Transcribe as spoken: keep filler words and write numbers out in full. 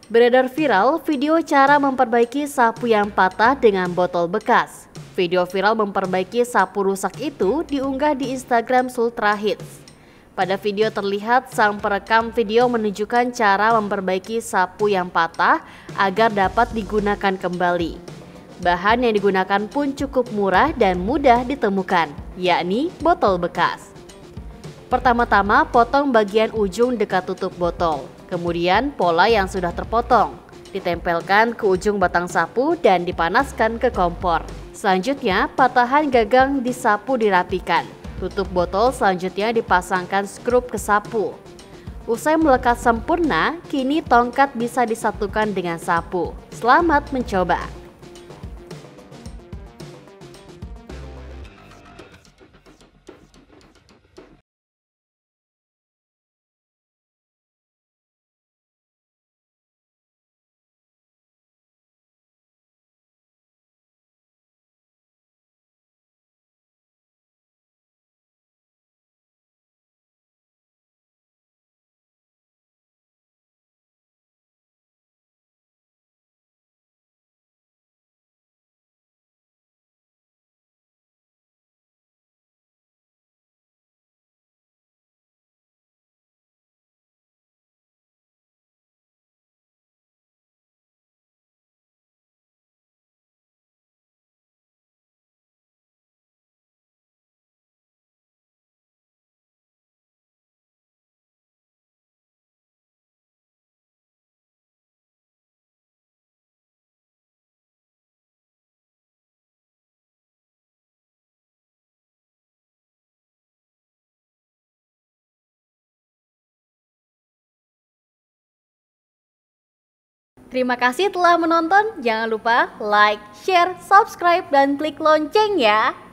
Beredar viral video cara memperbaiki sapu yang patah dengan botol bekas. Video viral memperbaiki sapu rusak itu diunggah di Instagram Sultra Hits. Pada video terlihat sang perekam video menunjukkan cara memperbaiki sapu yang patah agar dapat digunakan kembali. Bahan yang digunakan pun cukup murah dan mudah ditemukan, yakni botol bekas. Pertama-tama potong bagian ujung dekat tutup botol. Kemudian pola yang sudah terpotong ditempelkan ke ujung batang sapu dan dipanaskan ke kompor. Selanjutnya patahan gagang disapu dirapikan. Tutup botol selanjutnya dipasangkan skrup ke sapu. Usai melekat sempurna, kini tongkat bisa disatukan dengan sapu. Selamat mencoba! Terima kasih telah menonton. Jangan lupa like, share, subscribe, dan klik lonceng ya.